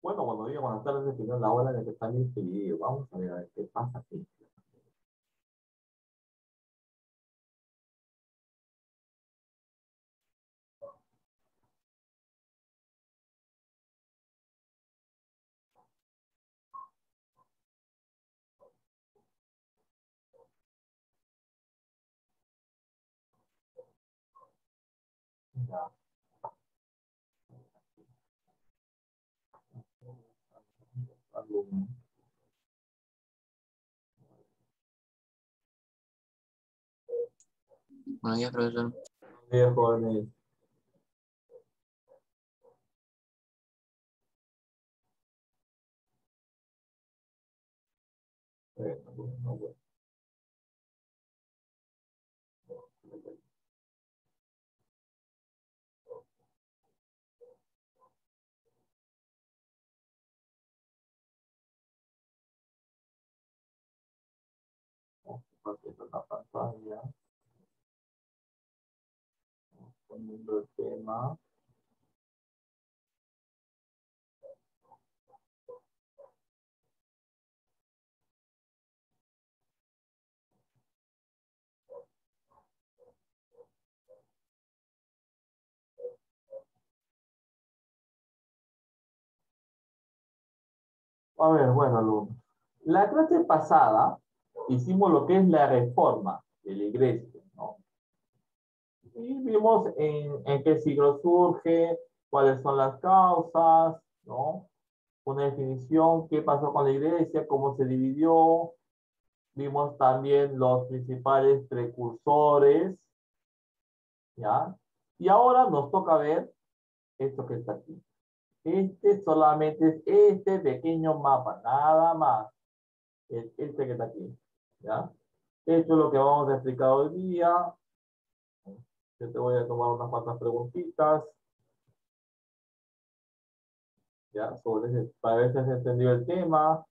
Bueno, buenos días, buenas tardes, dependiendo de la hora en la que están inscritos. Vamos a ver qué pasa aquí. Ya. Alumno. Buenos días, profesor. Buenos días, jóvenes. Bueno. Compartiendo la pantalla, poniendo el tema. A ver, bueno, alumnos. La clase pasada hicimos lo que es la reforma de la iglesia, ¿no? Y vimos en qué siglo surge, cuáles son las causas, ¿no? Una definición, qué pasó con la iglesia, cómo se dividió. Vimos también los principales precursores, ¿ya? Y ahora nos toca ver esto que está aquí. Este solamente es este pequeño mapa, nada más. Es este que está aquí, ¿ya? Esto es lo que vamos a explicar hoy día. Yo te voy a tomar unas cuantas preguntitas, ¿ya? Para ver si has entendido el tema.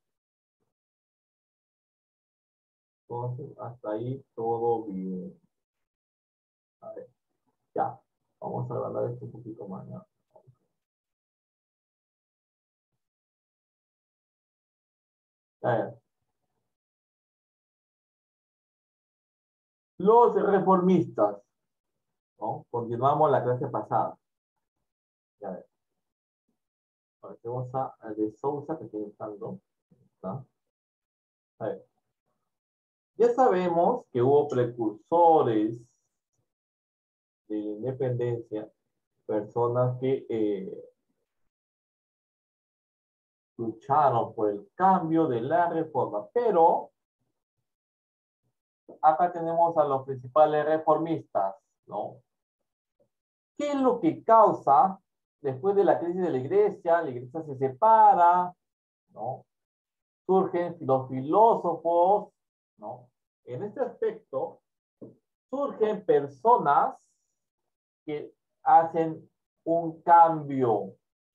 Entonces, hasta ahí todo bien. A ver, ya. Vamos a agrandar esto un poquito más, ¿ya? A ver. Los reformistas, ¿no? Continuamos la clase pasada. Ya ver. Ahora vamos a de Sousa, que estoy usando. ¿Está? A ver. Ya sabemos que hubo precursores de la independencia, personas que lucharon por el cambio de la reforma, pero acá tenemos a los principales reformistas, ¿no? ¿Qué es lo que causa después de la crisis de la iglesia se separa, ¿no? Surgen los filósofos, ¿no? En este aspecto, surgen personas que hacen un cambio,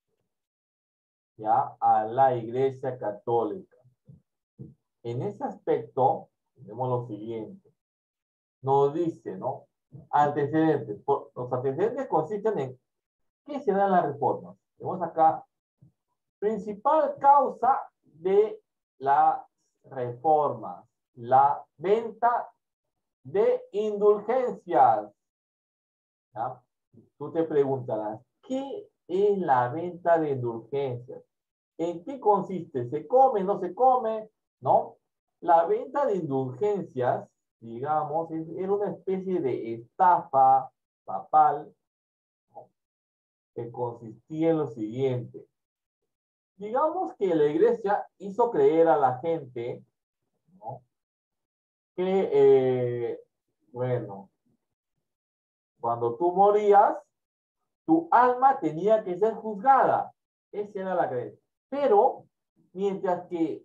¿ya? A la iglesia católica. En ese aspecto, tenemos lo siguiente. Nos dice, ¿no? Antecedentes. Los antecedentes consisten en qué se dan las reformas. Tenemos acá, principal causa de las reformas, la venta de indulgencias. ¿Ya? Tú te preguntarás, ¿qué es la venta de indulgencias? ¿En qué consiste? ¿Se come, no se come? ¿No? La venta de indulgencias, digamos, era una especie de estafa papal, ¿no? Que consistía en lo siguiente. Digamos que la iglesia hizo creer a la gente, ¿no? Que, bueno, cuando tú morías, tu alma tenía que ser juzgada. Esa era la creencia. Pero, mientras que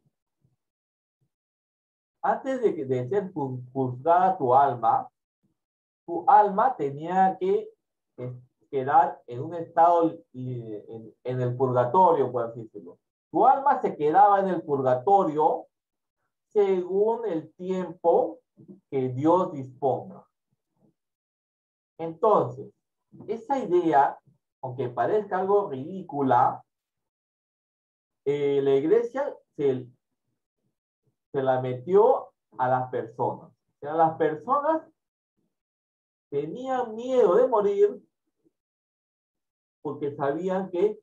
antes de ser juzgada tu alma tenía que quedar en un estado, en el purgatorio, por así decirlo. Tu alma se quedaba en el purgatorio según el tiempo que Dios disponga. Entonces, esa idea, aunque parezca algo ridícula, la iglesia se la metió a las personas. O sea, las personas tenían miedo de morir porque sabían que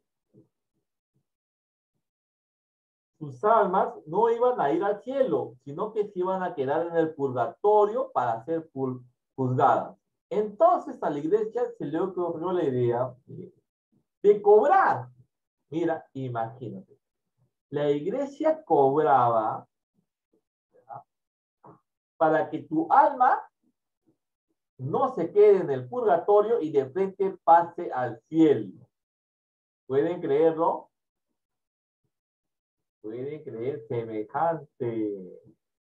sus almas no iban a ir al cielo, sino que se iban a quedar en el purgatorio para ser juzgadas. Entonces a la iglesia se le ocurrió la idea de cobrar. Mira, imagínate. La iglesia cobraba, ¿verdad?, para que tu alma no se quede en el purgatorio y de frente pase al cielo. ¿Pueden creerlo? ¿Pueden creer semejante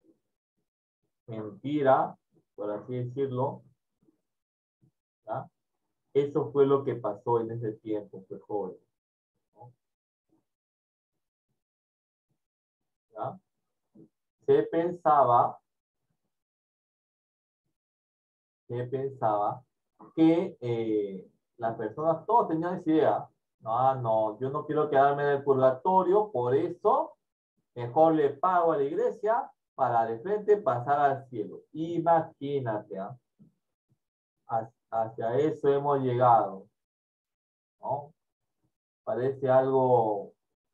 mentira, por así decirlo? ¿Ya? Eso fue lo que pasó en ese tiempo, pues, joven, ¿no? ¿Ya? Se pensaba que las personas, todos tenían esa idea. No, no, yo no quiero quedarme en el purgatorio, por eso mejor le pago a la iglesia para de frente pasar al cielo. Imagínate, ¿eh? Hacia eso hemos llegado, ¿no? Parece algo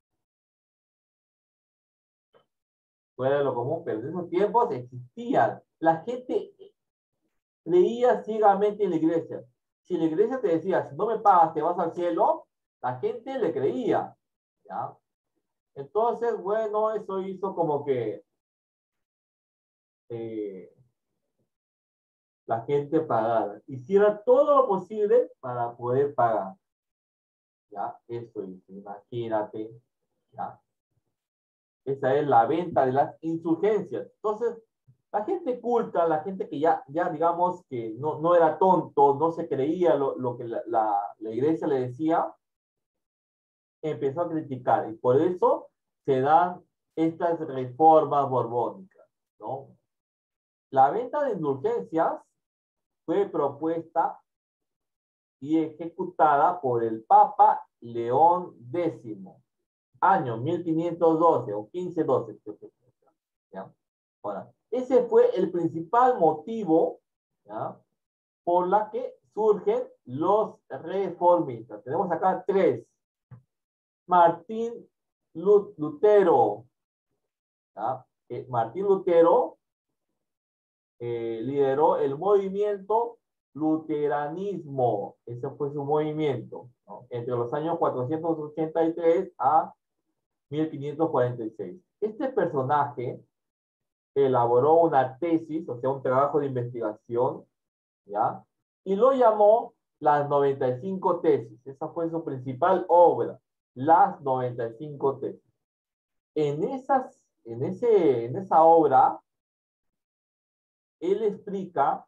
fuera de lo común, pero en esos tiempos existían. La gente creía ciegamente en la iglesia. Si la iglesia te decía, si no me pagas, te vas al cielo, la gente le creía, ¿ya? Entonces, bueno, eso hizo como que eh, la gente pagara, hiciera todo lo posible para poder pagar, ¿ya? Eso hizo, imagínate, ¿ya? Esa es la venta de las insurgencias. Entonces, la gente culta, la gente que ya digamos que no era tonto, no se creía lo que la iglesia le decía, empezó a criticar. Y por eso se dan estas reformas borbónicas, ¿no? La venta de indulgencias fue propuesta y ejecutada por el Papa León X, año 1512 o 1512. ¿Ya? Ahora, ese fue el principal motivo, ¿ya?, por la que surgen los reformistas. Tenemos acá tres. Martín Lutero. ¿Ya? Martín Lutero lideró el movimiento luteranismo. Ese fue su movimiento, ¿no?, entre los años 483 a 1546. Este personaje elaboró una tesis, o sea, un trabajo de investigación, ¿ya? Y lo llamó Las 95 tesis. Esa fue su principal obra, Las 95 tesis. En esa obra, él explica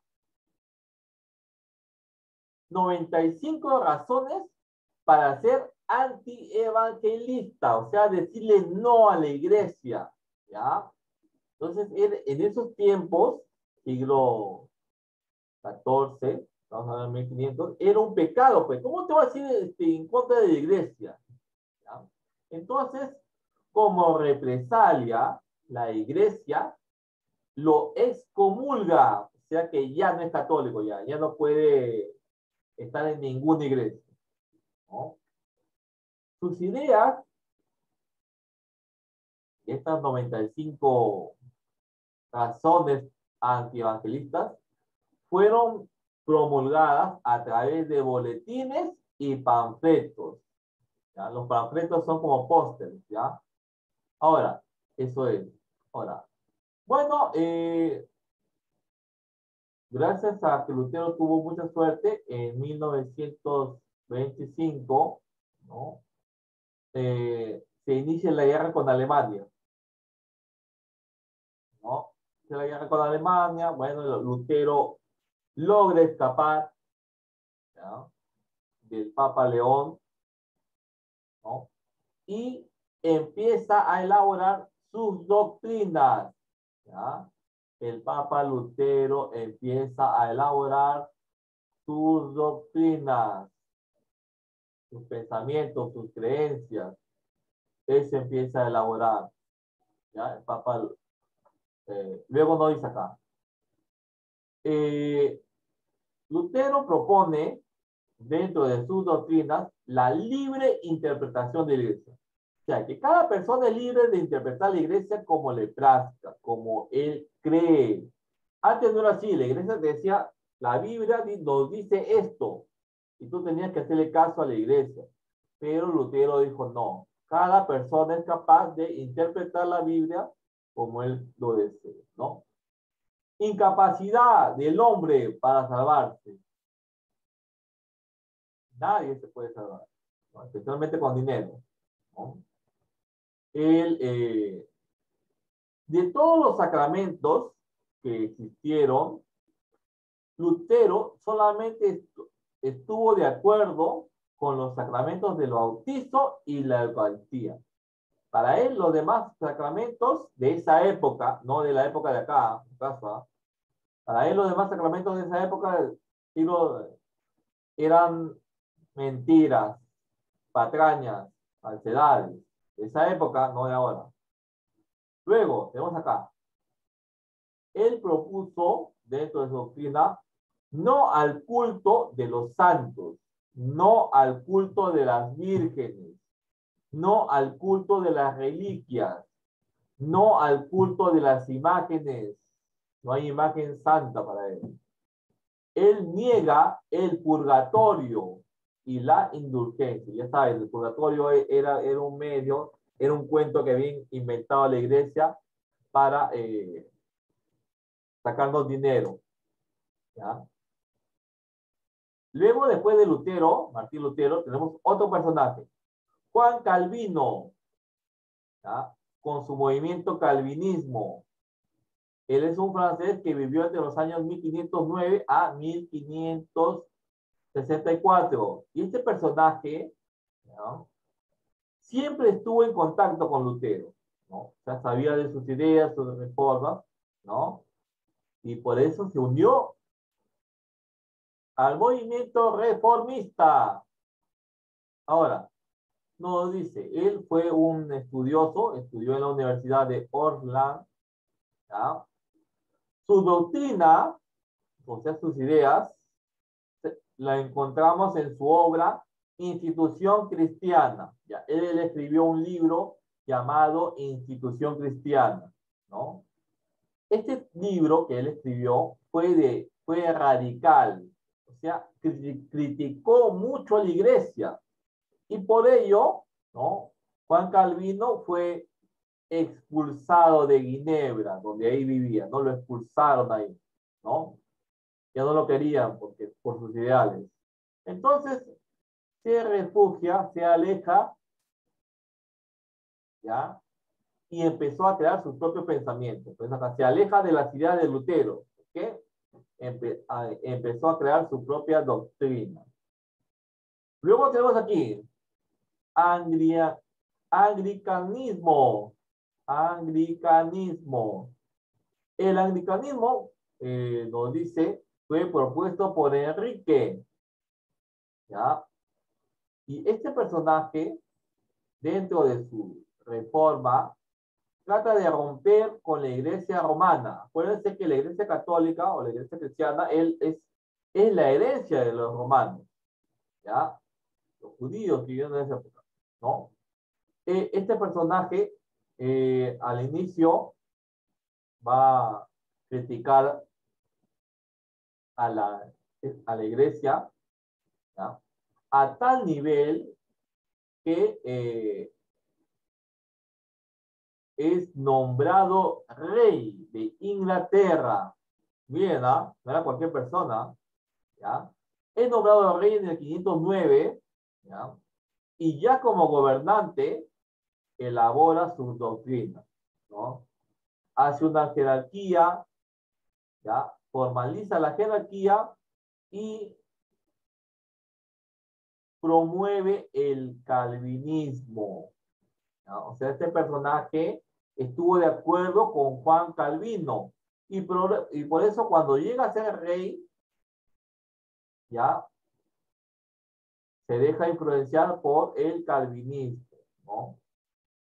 95 razones para ser antievangelista, o sea, decirle no a la iglesia, ¿ya? Entonces, en esos tiempos, siglo XIV, estamos hablando de 1500, era un pecado, pues. ¿Cómo te vas a decir en contra de la iglesia? ¿Ya? Entonces, como represalia, la iglesia lo excomulga, o sea que ya no es católico, ya no puede estar en ninguna iglesia, ¿no? Sus ideas, estas 95 razones antievangelistas, fueron promulgadas a través de boletines y panfletos, ¿ya? Los panfletos son como pósteres, ¿ya? Ahora, eso es. Ahora, bueno, gracias a que Lutero tuvo mucha suerte, en 1925, ¿no?, se inicia la guerra con Alemania, ¿no? La guerra con Alemania, bueno, Lutero logra escapar, ¿ya?, del Papa León, ¿no?, y empieza a elaborar sus doctrinas, ¿ya? El Papa Lutero empieza a elaborar sus doctrinas, sus pensamientos, sus creencias. él se empieza a elaborar. ¿Ya? El Papa, luego no dice acá. Lutero propone, dentro de sus doctrinas, la libre interpretación de la iglesia. O sea, que cada persona es libre de interpretar la iglesia como le plazca, como él cree. Antes no era así, la iglesia te decía, la Biblia nos dice esto, y tú tenías que hacerle caso a la iglesia. Pero Lutero dijo, no, cada persona es capaz de interpretar la Biblia como él lo desee, ¿no? Incapacidad del hombre para salvarse. Nadie se puede salvar, ¿no? Especialmente con dinero, ¿no? El, de todos los sacramentos que existieron, Lutero solamente estuvo de acuerdo con los sacramentos del bautizo y la Eucaristía. Para él, los demás sacramentos de esa época, no de la época de acá, en casa, para él los demás sacramentos de esa época eran mentiras, patrañas, falsedades. De esa época, no de ahora. Luego, tenemos acá. Él propuso, dentro de su doctrina, no al culto de los santos, no al culto de las vírgenes, no al culto de las reliquias, no al culto de las imágenes. No hay imagen santa para él. Él niega el purgatorio y la indulgencia. Ya saben, el purgatorio era un medio, era un cuento que había inventado la iglesia para sacarnos dinero. ¿Ya? Luego, después de Lutero, Martín Lutero, tenemos otro personaje, Juan Calvino, ¿ya? Con su movimiento calvinismo. Él es un francés que vivió entre los años 1509 a 1564. Y este personaje, ¿no?, siempre estuvo en contacto con Lutero, ¿no? Ya sabía de sus ideas, sus reformas, ¿no? Y por eso se unió al movimiento reformista. Ahora, nos dice, él fue un estudioso, estudió en la Universidad de Oxford, ¿ya? Su doctrina, o sea, sus ideas, la encontramos en su obra Institución Cristiana. ¿Ya? Él escribió un libro llamado Institución Cristiana, ¿no? Este libro que él escribió fue radical, o sea, criticó mucho a la iglesia, y por ello, ¿no?, Juan Calvino fue expulsado de Ginebra, donde ahí vivía, ¿no? Lo expulsaron ahí, ¿no? Ya no lo querían por sus ideales. Entonces, se refugia, se aleja, ¿ya? Y empezó a crear sus propios pensamientos. Entonces, se aleja de las ideas de Lutero, ¿ok? Empezó a crear su propia doctrina. Luego tenemos aquí anglicanismo. Anglicanismo. El anglicanismo, nos dice, fue propuesto por Enrique, ¿ya? Y este personaje, dentro de su reforma, trata de romper con la iglesia romana. Acuérdense que la iglesia católica o la iglesia cristiana es la herencia de los romanos, ¿ya? Los judíos que vivieron en esa época, ¿no? Este personaje, al inicio, va a criticar a la iglesia, ¿ya?, a tal nivel que es nombrado rey de Inglaterra. Bien, ¿ah? No era cualquier persona, ¿ya? Es nombrado rey en el 509, ¿ya? Y ya como gobernante elabora sus doctrinas, ¿no? Hace una jerarquía, ¿ya? Formaliza la jerarquía y promueve el calvinismo, ¿no? O sea, este personaje estuvo de acuerdo con Juan Calvino y por eso cuando llega a ser rey, ya se deja influenciar por el calvinismo, ¿no?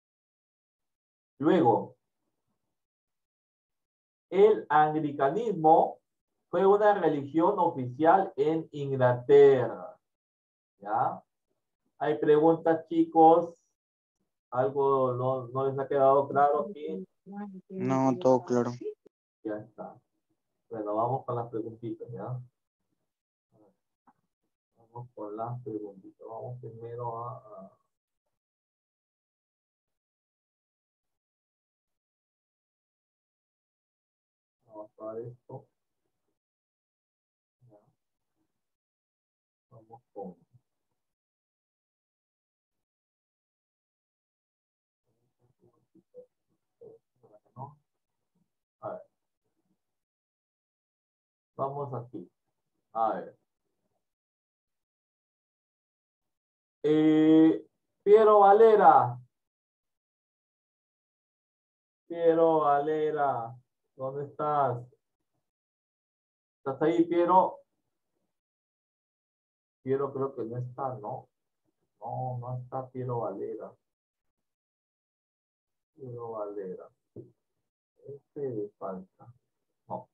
Luego, el anglicanismo fue una religión oficial en Inglaterra. ¿Ya? Hay preguntas, chicos. ¿Algo no les ha quedado claro aquí? No, todo claro. Ya está. Bueno, vamos con las preguntitas, ¿ya? Vamos con las preguntitas. Vamos primero vamos a ver esto. Ya. Vamos con... ¿no? A ver. Vamos aquí. A ver. Piero Valera. Piero Valera. ¿Dónde estás? ¿Estás ahí, Piero? Piero creo que no está, ¿no? No, no está Piero Valera. Piero Valera. Este le falta. No,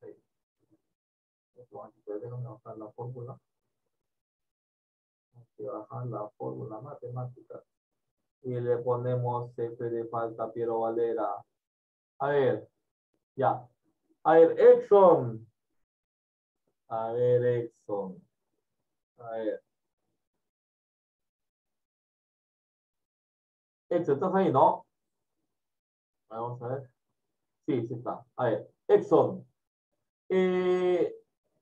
déjame bajar la fórmula. Hay que bajar la fórmula matemática. Y le ponemos F de falta a Piero Valera. A ver, ya. A ver, Exxon. A ver, Exxon. A ver. Exxon, ¿estás ahí, no? Vamos a ver. Sí, sí está. A ver, Exxon. Eh,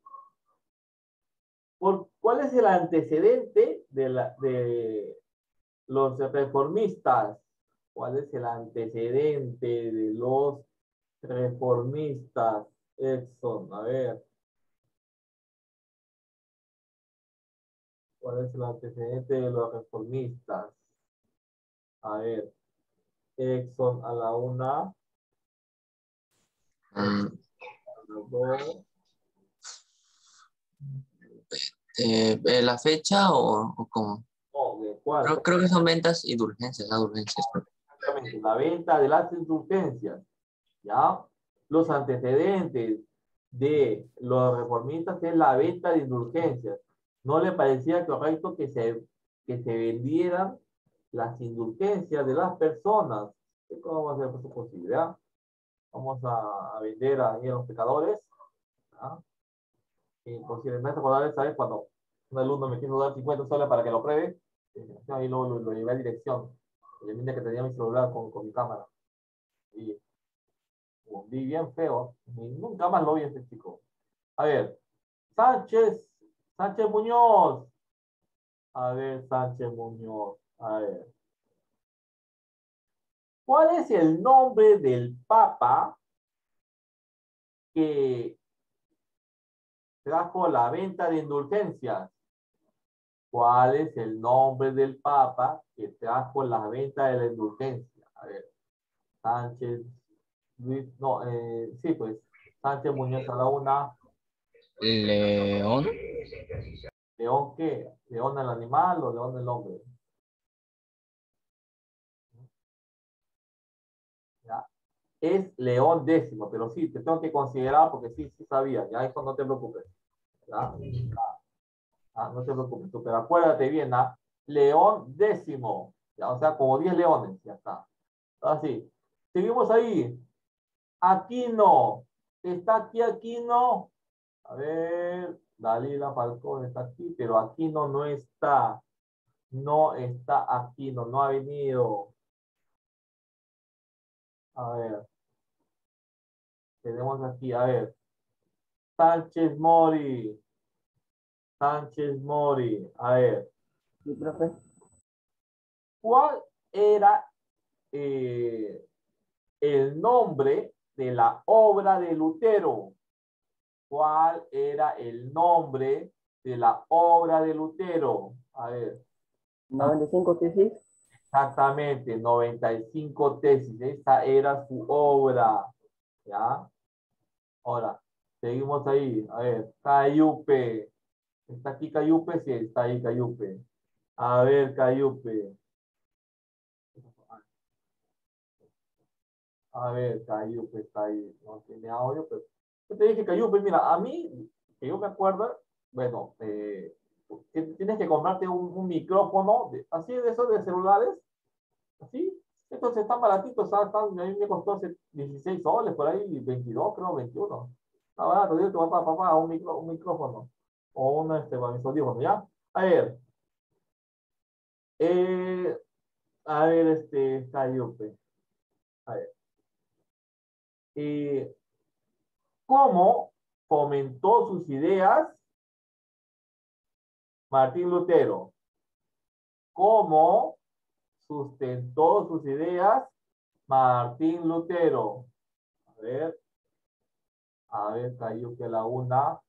¿Cuál es el antecedente de los reformistas? ¿Cuál es el antecedente de los reformistas? Exxon, a ver. ¿Cuál es el antecedente de los reformistas? A ver. Exxon a la una. Mm, A las dos. ¿La fecha o cómo? No, ¿de cuál? Creo que son ventas y dulcencias, las dulcencias. Exactamente, la venta de las indulgencias. ¿Ya? Los antecedentes de los reformistas es la venta de indulgencias. No le parecía correcto que se vendieran las indulgencias de las personas. ¿Cómo va a ser eso posible? ¿Ya? Vamos a vender ahí a los pecadores. ¿Ya? Y posiblemente poder ¿sabes? Cuando un alumno me quiso dar 50 soles para que lo pruebe, ahí lo llevé a dirección. Y el niño que tenía mi celular con mi cámara. Y vi bien feo. Y nunca más lo vi a ese chico. A ver, Sánchez, Sánchez Muñoz. A ver, Sánchez Muñoz. A ver. ¿Cuál es el nombre del Papa que trajo la venta de indulgencias? ¿Cuál es el nombre del Papa que trajo la venta de la indulgencia? A ver, Sánchez, Luis, no, sí, pues, Sánchez Muñoz a la una. León. ¿León qué? ¿León el animal o León el hombre? ¿Ya? Es León X, pero sí, te tengo que considerar porque sí, sí sabía, ya eso no te preocupes. ¿Ya? No te preocupes, tú, pero acuérdate bien, ¿ah? León X, ya, o sea, como 10 leones, ya está. Así. Seguimos ahí. Aquino. ¿Está aquí Aquino? A ver, Dalila Falcón está aquí, pero Aquino no está. No está Aquino, no ha venido. A ver, tenemos aquí, a ver. Sánchez Mori. Sánchez Mori. A ver, Sí, profe. ¿cuál era eh, el nombre de la obra de Lutero? ¿Cuál era el nombre de la obra de Lutero? A ver, 95 tesis. exactamente, 95 tesis. Esa era su obra. ¿Ya? Ahora, seguimos ahí. A ver, Cayupe. ¿Está aquí Cayupe? Sí, está ahí Cayupe. A ver, Cayupe. A ver, Cayupe está ahí. No tiene audio, pero yo te dije Cayupe, mira, a mí, que yo me acuerdo, bueno, tienes que comprarte un micrófono, así de esos de celulares, así. Estos están baratitos, a mí me costó 16 soles, por ahí 22, creo, 21. Está barato, digo que va papá, un micrófono. O un, para mis audífonos, ¿ya? A ver, eh, Cayupe. A ver. Eh, ¿Cómo fomentó sus ideas Martín Lutero? ¿Cómo sustentó sus ideas Martín Lutero? A ver, Cayupe la una.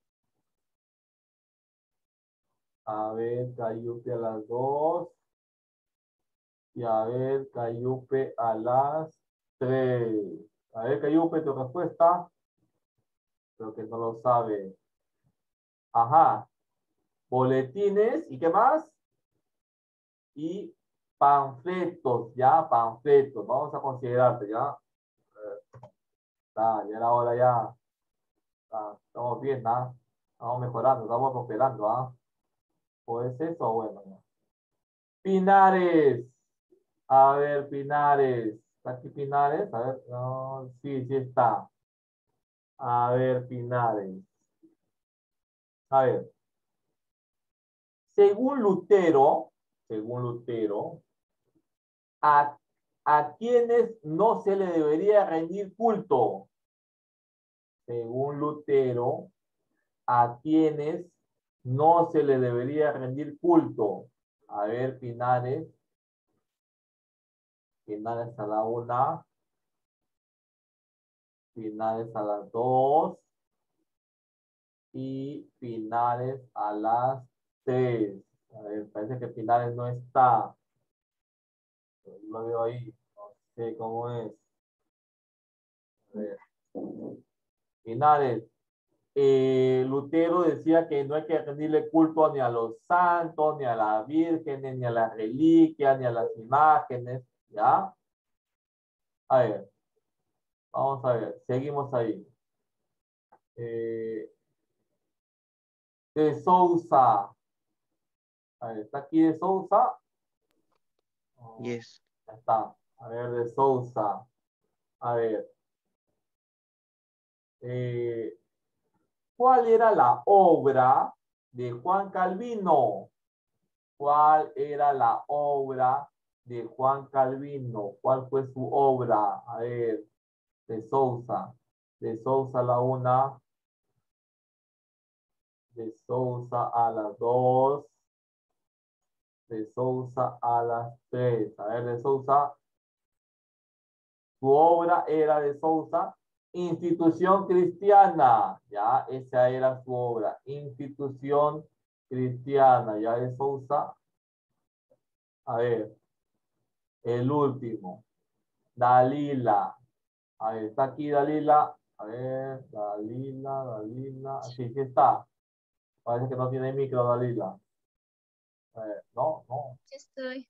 A ver, Cayupe a las dos. Y a ver, Cayupe a las tres. A ver, Cayupe, tu respuesta. Creo que no lo sabe. Ajá. Boletines. ¿Y qué más? Y panfletos, ya, panfletos. Vamos a considerarte, ya. Ya era hora ya. Estamos bien, ¿ah? Estamos mejorando, estamos prosperando, ¿ah? ¿Pues eso? Bueno, ya. Pinares. A ver, Pinares. ¿Está aquí Pinares? A ver, no, sí, sí está. A ver, Pinares. A ver. Según Lutero, a, a quienes no se le debería rendir culto. Según Lutero, a quienes no se le debería rendir culto. A ver, Pinares. Pinares a la una. Pinares a las dos. Y Pinares a las tres. A ver, parece que Pinares no está. Lo veo ahí. No sé cómo es. A ver. Pinares. Lutero decía que no hay que rendirle culto ni a los santos, ni a las vírgenes, ni a las reliquias, ni a las imágenes, ¿ya? A ver, vamos a ver, seguimos ahí. Eh, de Sousa, a ver, ¿está aquí de Sousa? Oh, Yes. ya está, a ver, de Sousa, a ver. Eh, ¿Cuál era la obra de Juan Calvino? ¿Cuál era la obra de Juan Calvino? ¿Cuál fue su obra? A ver, de Sousa. De Sousa a la una. De Sousa a las dos. De Sousa a las tres. A ver, de Sousa. Su obra era de Sousa. Institución cristiana. Ya, esa era su obra. Institución cristiana. Ya de Sousa. A ver, el último. Dalila. A ver, está aquí Dalila. A ver, Dalila. Sí, sí está. Parece que no tiene micro, Dalila. A ver, no, no. Sí estoy.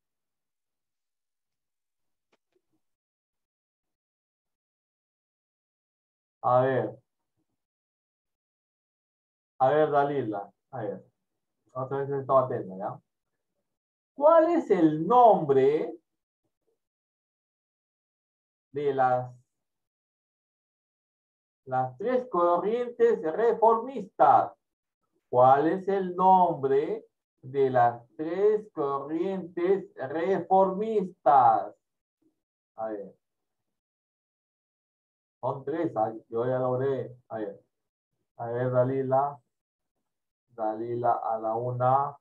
A ver, Dalila. A ver, otra vez estaba atento, ¿ya? ¿Cuál es el nombre de las tres corrientes reformistas? ¿Cuál es el nombre de las tres corrientes reformistas? A ver, son tres, yo ya logré. A ver, Dalila. Dalila a la una.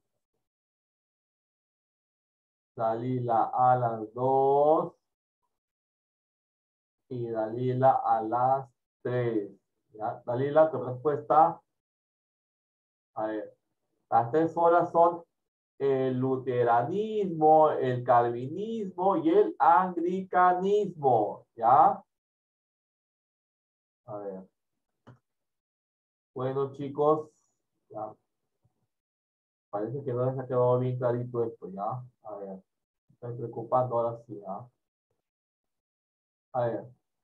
Dalila a las dos. Y Dalila a las tres. ¿Ya? Dalila, tu respuesta. A ver, las tres horas son el luteranismo, el calvinismo y el anglicanismo. ¿Ya? A ver. Bueno, chicos, ya. Parece que no les ha quedado bien clarito esto, ¿ya? A ver, estoy preocupando ahora sí, ¿ya? A ver.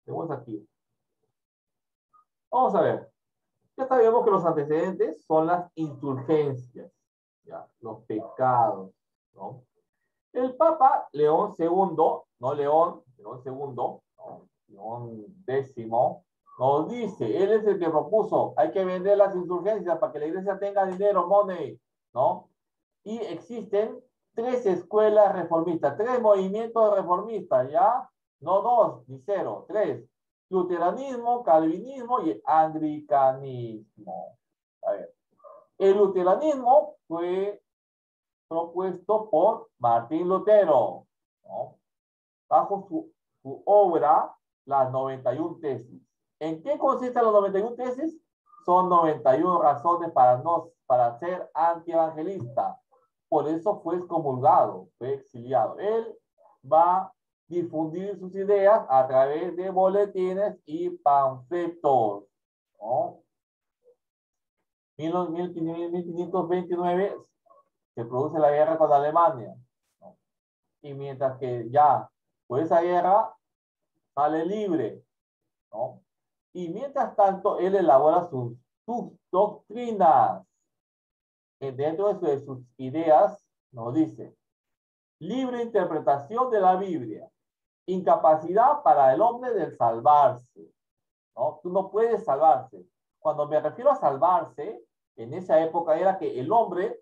Tenemos aquí. Vamos a ver. Ya sabemos que los antecedentes son las indulgencias, ¿ya? Los pecados, ¿no? El Papa León II, no León II, no, León X, nos dice, él es el que propuso, hay que vender las indulgencias para que la iglesia tenga dinero, money, ¿no? Y existen 3 escuelas reformistas, 3 movimientos reformistas, ¿ya? No 2 ni 0, 3. Luteranismo, calvinismo y anglicanismo. A ver. El luteranismo fue propuesto por Martín Lutero, ¿no? Bajo su obra, las 91 tesis. ¿En qué consisten las 91 tesis? Son 91 razones para ser antievangelista. Por eso fue excomulgado, fue exiliado. Él va a difundir sus ideas a través de boletines y panfletos, ¿no? 1529 se produce la guerra con Alemania, ¿no? Y mientras que ya por esa guerra sale libre, ¿no? Y mientras tanto él elabora sus doctrinas. Dentro de sus ideas nos dice: libre interpretación de la Biblia, incapacidad para el hombre de salvarse, ¿no? Tú no puedes salvarse. Cuando me refiero a salvarse, en esa época era que el hombre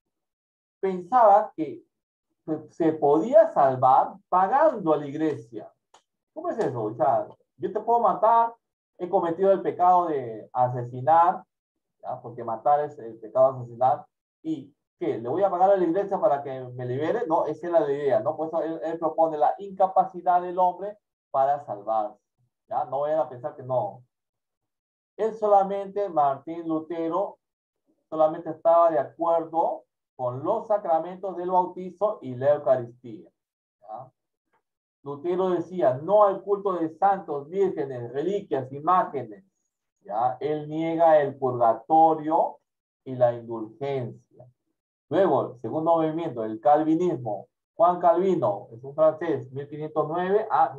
pensaba que se podía salvar pagando a la iglesia. ¿Cómo es eso? O sea, yo te puedo matar, he cometido el pecado de asesinar, ¿ya? Porque matar es el pecado de asesinar, y ¿qué? ¿Le voy a pagar a la iglesia para que me libere? No, esa es la idea, ¿no? Por eso él propone la incapacidad del hombre para salvarse, ¿ya? No vayan a pensar que no. Él solamente, Martín Lutero, solamente estaba de acuerdo con los sacramentos del bautizo y la Eucaristía, ¿ya? Lutero decía no al culto de santos, vírgenes, reliquias, imágenes, ¿ya? Él niega el purgatorio y la indulgencia. Luego, el segundo movimiento, el calvinismo. Juan Calvino, es un francés, 1509 a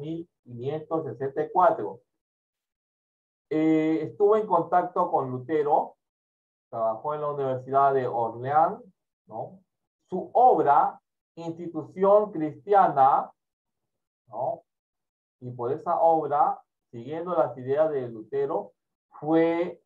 1564. Estuvo en contacto con Lutero, trabajó en la Universidad de Orleans, ¿no? Su obra, Institución Cristiana, ¿no? Y por esa obra, siguiendo las ideas de Lutero, fue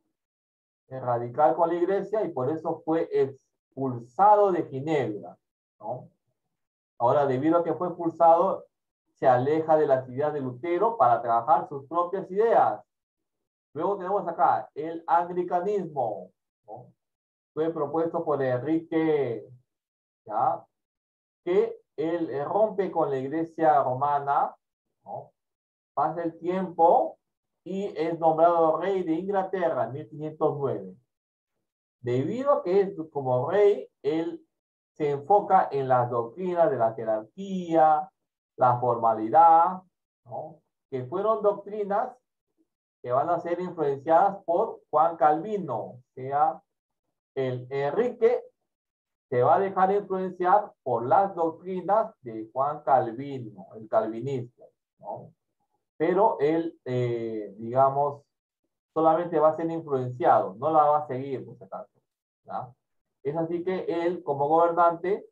radical con la iglesia y por eso fue expulsado de Ginebra, ¿no? Ahora, debido a que fue expulsado, se aleja de las ideas de Lutero para trabajar sus propias ideas. Luego tenemos acá el anglicanismo, ¿no? Fue propuesto por Enrique, ¿ya? Que él rompe con la iglesia romana, ¿no? Pasa el tiempo y es nombrado rey de Inglaterra en 1509. Debido a que es como rey, él se enfoca en las doctrinas de la jerarquía, la formalidad, ¿no? Que fueron doctrinas que van a ser influenciadas por Juan Calvino. O sea, el Enrique se va a dejar influenciar por las doctrinas de Juan Calvino, el calvinismo, ¿no? Pero él, digamos, solamente va a ser influenciado, no la va a seguir, por si acaso, ¿ya? Es así que él, como gobernante,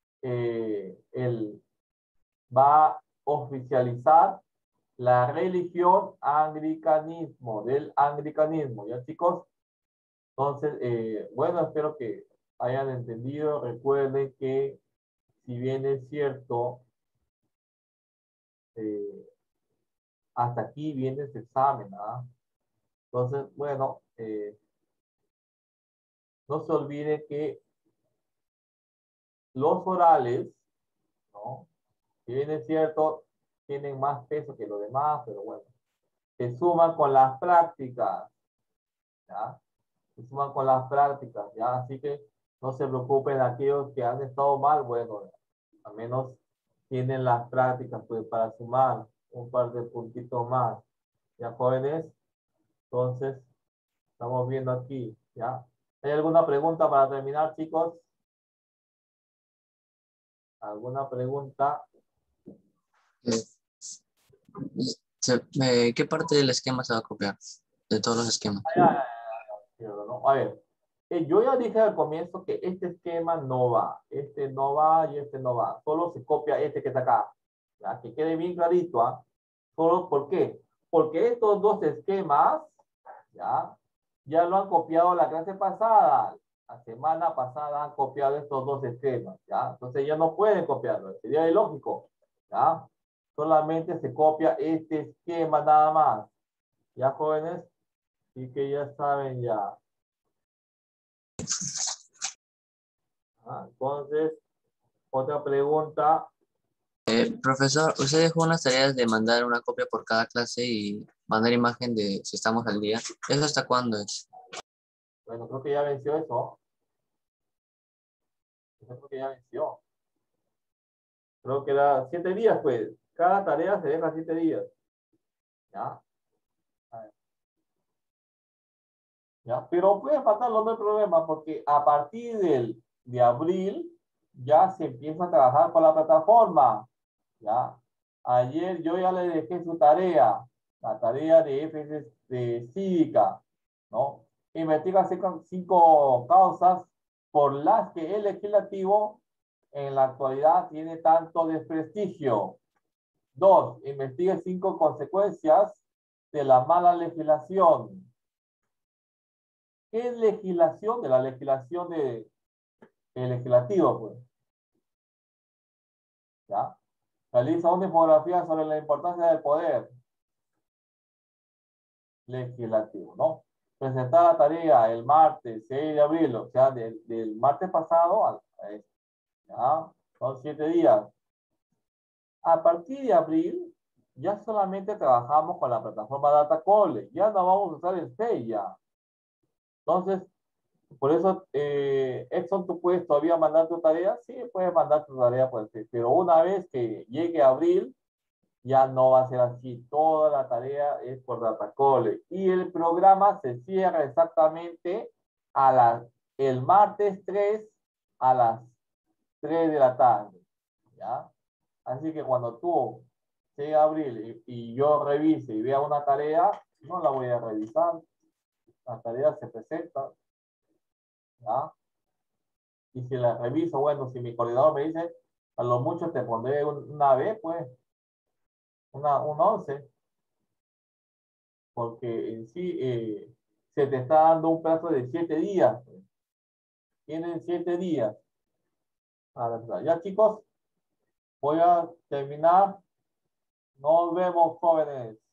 él va a oficializar la religión anglicanismo, del anglicanismo, ¿ya, chicos? Entonces, bueno, espero que hayan entendido. Recuerden que, si bien es cierto, hasta aquí viene este examen, ¿ah? Entonces, bueno, no se olvide que los orales, ¿no? Si bien es cierto, tienen más peso que los demás, pero bueno, se suman con las prácticas, ¿ya? Se suman con las prácticas, ¿ya? Así que no se preocupen aquellos que han estado mal, bueno, al menos tienen las prácticas pues, para sumar un par de puntitos más, ¿ya, jóvenes? Entonces, estamos viendo aquí, ¿ya? ¿Hay alguna pregunta para terminar, chicos? ¿Alguna pregunta? ¿Qué parte del esquema se va a copiar? De todos los esquemas. ¿No? A ver, yo ya dije al comienzo que este esquema no va. Este no va y este no va. Solo se copia este que está acá. ¿Ya? Que quede bien clarito. ¿Ah? Solo, ¿por qué? Porque estos dos esquemas, ya lo han copiado la clase pasada. La semana pasada han copiado estos dos esquemas. ¿Ya? Entonces ya no pueden copiarlo. Sería ilógico. ¿Ya? Solamente se copia este esquema nada más. ¿Ya, jóvenes? Así que ya saben ya. Entonces, otra pregunta. Profesor, usted dejó unas tareas de mandar una copia por cada clase y mandar imagen de si estamos al día. ¿Eso hasta cuándo es? Bueno, creo que ya venció eso. Creo que ya venció. Creo que era 7 días, pues. Cada tarea se deja 7 días. ¿Ya? A ver. ¿Ya? Pero puede faltarlo, no hay problema, porque a partir de abril ya se empieza a trabajar con la plataforma. ¿Ya? Ayer yo ya le dejé su tarea, la tarea de FS de cívica, ¿no? Investiga 5 causas por las que el legislativo en la actualidad tiene tanto desprestigio. 2, investiga 5 consecuencias de la mala legislación. ¿Qué es legislación? De la legislación del legislativo, pues. ¿Ya? Realiza una infografía sobre la importancia del poder legislativo, ¿no? Presentar la tarea el martes 6 de abril, o sea, del martes pasado a este, ¿ya? Son 7 días. A partir de abril, ya solamente trabajamos con la plataforma Datacole, ya no vamos a usar el SPEI ya. Entonces, por eso, Exxon, ¿tú puedes todavía mandar tu tarea? Sí, puedes mandar tu tarea, pues, pero una vez que llegue abril, ya no va a ser así. Toda la tarea es por Datacole. Y el programa se cierra exactamente el martes 3 a las 3 de la tarde. ¿Ya? Así que cuando tú llegue a abril y yo revise y vea una tarea, no la voy a revisar. La tarea se presenta. ¿Ya? Y si la reviso, bueno, si mi coordinador me dice, a lo mucho te pondré una vez, pues, un 11, porque en sí se te está dando un plazo de 7 días. Pues. Tienen 7 días. Ya, chicos, voy a terminar. Nos vemos, jóvenes.